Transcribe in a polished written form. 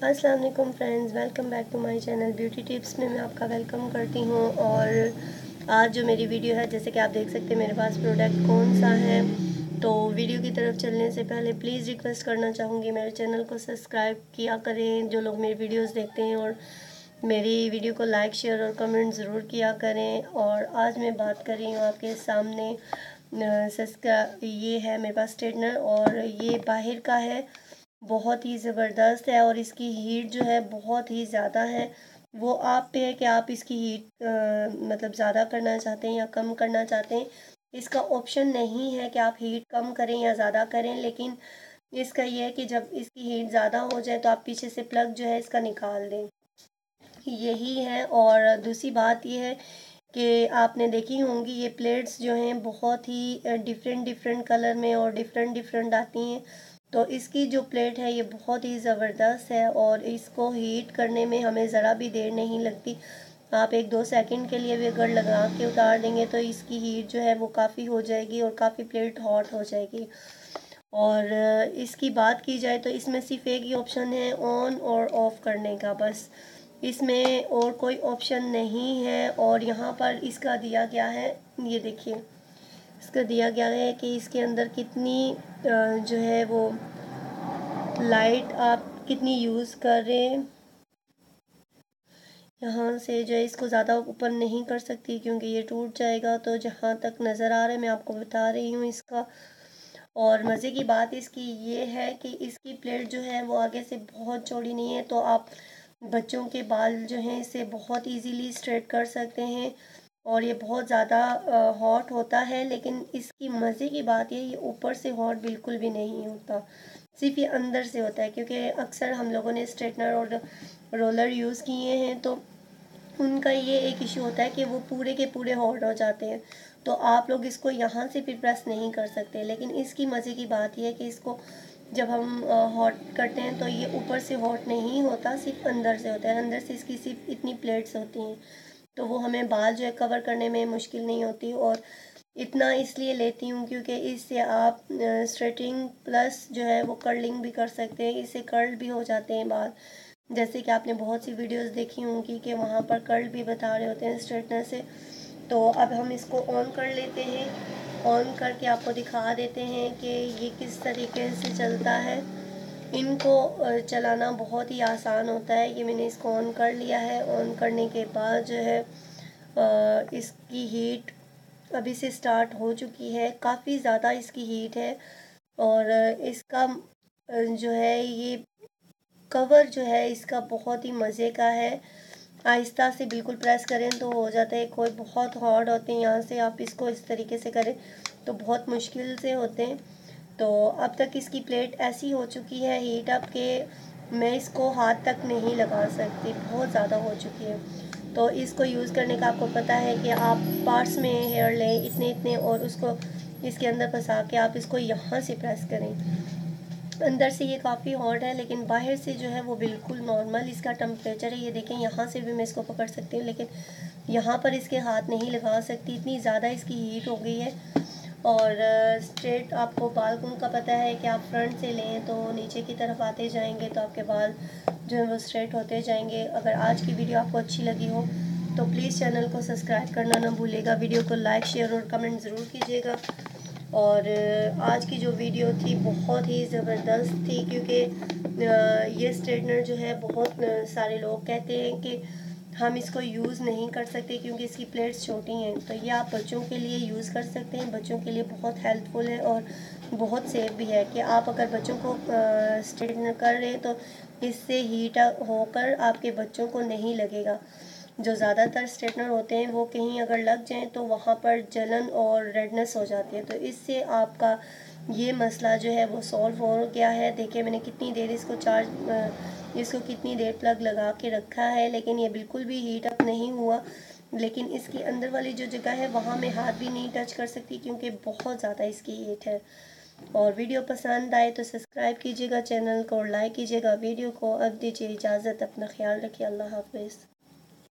अस्सलाम वालेकुम friends, welcome back to my channel beauty tips में मैं आपका वेलकम करती हूँ। और आज जो मेरी वीडियो है, जैसे कि आप देख सकते हैं मेरे पास प्रोडक्ट कौन सा है। तो वीडियो की तरफ चलने से पहले प्लीज़ रिक्वेस्ट करना चाहूँगी मेरे चैनल को सब्सक्राइब किया करें जो लोग मेरी वीडियोज़ देखते हैं, और मेरी वीडियो को लाइक शेयर और कमेंट ज़रूर किया करें। और आज मैं बात कर रही हूँ आपके सामने ये है मेरे पास स्ट्रेटनर, और ये बाहर का है, बहुत ही ज़बरदस्त है और इसकी हीट जो है बहुत ही ज़्यादा है। वो आप पे है कि आप इसकी हीट मतलब ज़्यादा करना चाहते हैं या कम करना चाहते हैं। इसका ऑप्शन नहीं है कि आप हीट कम करें या ज़्यादा करें, लेकिन इसका ये है कि जब इसकी हीट ज़्यादा हो जाए तो आप पीछे से प्लग जो है इसका निकाल दें, यही है। और दूसरी बात ये है कि आपने देखी होंगी ये प्लेट्स जो हैं बहुत ही डिफरेंट डिफरेंट कलर में और डिफरेंट डिफरेंट आती हैं। तो इसकी जो प्लेट है ये बहुत ही ज़बरदस्त है और इसको हीट करने में हमें ज़रा भी देर नहीं लगती। आप 1-2 सेकंड के लिए भी अगर लगा के उतार देंगे तो इसकी हीट जो है वो काफ़ी हो जाएगी और काफ़ी प्लेट हॉट हो जाएगी। और इसकी बात की जाए तो इसमें सिर्फ एक ही ऑप्शन है ऑन और ऑफ़ करने का, बस। इसमें और कोई ऑप्शन नहीं है। और यहाँ पर इसका दिया गया है, ये देखिए, इसका दिया गया है कि इसके अंदर कितनी जो है वो लाइट आप कितनी यूज़ कर रहे हैं। यहाँ से जो है इसको ज़्यादा ऊपर नहीं कर सकती क्योंकि ये टूट जाएगा। तो जहाँ तक नज़र आ रहा है मैं आपको बता रही हूँ इसका। और मज़े की बात इसकी ये है कि इसकी प्लेट जो है वो आगे से बहुत चौड़ी नहीं है, तो आप बच्चों के बाल जो हैं इसे बहुत इजीली स्ट्रेट कर सकते हैं। और ये बहुत ज़्यादा हॉट होता है, लेकिन इसकी मज़े की बात ये ऊपर से हॉट बिल्कुल भी नहीं होता, सिर्फ ये अंदर से होता है। क्योंकि अक्सर हम लोगों ने स्ट्रेटनर और रोलर यूज़ किए हैं तो उनका ये एक इशू होता है कि वो पूरे के पूरे हॉट हो जाते हैं। तो आप लोग इसको यहाँ से फिर प्रेस नहीं कर सकते। लेकिन इसकी मज़े की बात यह है कि इसको जब हम हॉट करते हैं तो ये ऊपर से हॉट नहीं होता, सिर्फ अंदर से होता है। अंदर से इसकी सिर्फ इतनी प्लेट्स होती हैं, तो वो हमें बाल जो है कवर करने में मुश्किल नहीं होती। और इतना इसलिए लेती हूँ क्योंकि इससे आप स्ट्रेटिंग प्लस जो है वो कर्लिंग भी कर सकते हैं। इससे कर्ल भी हो जाते हैं बाल, जैसे कि आपने बहुत सी वीडियोस देखी होंगी कि वहाँ पर कर्ल भी बता रहे होते हैं स्ट्रेटनर से। तो अब हम इसको ऑन कर लेते हैं, ऑन करके आपको दिखा देते हैं कि ये किस तरीके से चलता है। इनको चलाना बहुत ही आसान होता है। ये मैंने इसको ऑन कर लिया है। ऑन करने के बाद जो है इसकी हीट अभी से स्टार्ट हो चुकी है, काफ़ी ज़्यादा इसकी हीट है। और इसका जो है ये कवर जो है इसका बहुत ही मज़े का है। आहिस्ता से बिल्कुल प्रेस करें तो हो जाता है, कोई बहुत हार्ड होते हैं, यहाँ से आप इसको इस तरीके से करें तो बहुत मुश्किल से होते हैं। तो अब तक इसकी प्लेट ऐसी हो चुकी है हीट अप के मैं इसको हाथ तक नहीं लगा सकती, बहुत ज़्यादा हो चुकी है। तो इसको यूज़ करने का आपको पता है कि आप पार्ट्स में हेयर लें इतने इतने और उसको इसके अंदर फंसा के आप इसको यहाँ से प्रेस करें। अंदर से ये काफ़ी हॉट है लेकिन बाहर से जो है वो बिल्कुल नॉर्मल इसका टेम्परेचर है। ये देखें, यहाँ से भी मैं इसको पकड़ सकती हूँ लेकिन यहाँ पर इसके हाथ नहीं लगा सकती, इतनी ज़्यादा इसकी हीट हो गई है। और स्ट्रेट आपको बाल का पता है कि आप फ्रंट से लें तो नीचे की तरफ आते जाएंगे तो आपके बाल जो है वो स्ट्रेट होते जाएंगे। अगर आज की वीडियो आपको अच्छी लगी हो तो प्लीज़ चैनल को सब्सक्राइब करना ना भूलिएगा, वीडियो को लाइक शेयर और कमेंट ज़रूर कीजिएगा। और आज की जो वीडियो थी बहुत ही ज़बरदस्त थी क्योंकि ये स्ट्रेटनर जो है बहुत सारे लोग कहते हैं कि हम इसको यूज़ नहीं कर सकते क्योंकि इसकी प्लेट्स छोटी हैं। तो ये आप बच्चों के लिए यूज़ कर सकते हैं, बच्चों के लिए बहुत हेल्पफुल है और बहुत सेफ भी है कि आप अगर बच्चों को स्ट्रेटनर कर रहे हैं तो इससे हीट होकर आपके बच्चों को नहीं लगेगा। जो ज़्यादातर स्ट्रेटनर होते हैं वो कहीं अगर लग जाएं तो वहाँ पर जलन और रेडनेस हो जाती है। तो इससे आपका ये मसला जो है वो सॉल्व हो गया है। देखिए मैंने कितनी देर इसको कितनी देर प्लग लगा के रखा है लेकिन ये बिल्कुल भी हीट अप नहीं हुआ। लेकिन इसकी अंदर वाली जो जगह है वहाँ मैं हाथ भी नहीं टच कर सकती क्योंकि बहुत ज़्यादा इसकी हीट है। और वीडियो पसंद आए तो सब्सक्राइब कीजिएगा चैनल को और लाइक कीजिएगा वीडियो को। अब दीजिए इजाज़त, अपना ख्याल रखिए, अल्लाह हाफ़िज़।